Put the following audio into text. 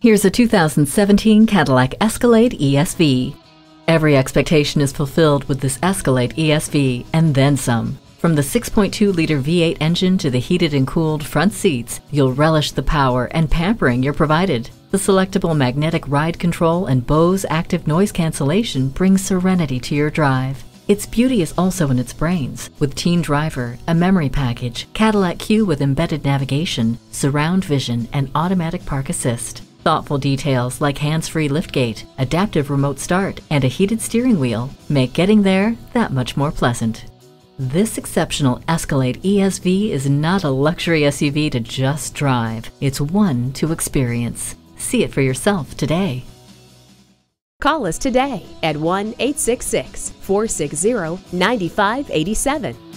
Here's a 2017 Cadillac Escalade ESV. Every expectation is fulfilled with this Escalade ESV, and then some. From the 6.2-liter V8 engine to the heated and cooled front seats, you'll relish the power and pampering you're provided. The selectable magnetic ride control and Bose active noise cancellation bring serenity to your drive. Its beauty is also in its brains, with Teen Driver, a memory package, Cadillac CUE with embedded navigation, surround vision, and automatic park assist. Thoughtful details like hands-free liftgate, adaptive remote start, and a heated steering wheel make getting there that much more pleasant. This exceptional Escalade ESV is not a luxury SUV to just drive. It's one to experience. See it for yourself today. Call us today at 1-866-460-9587.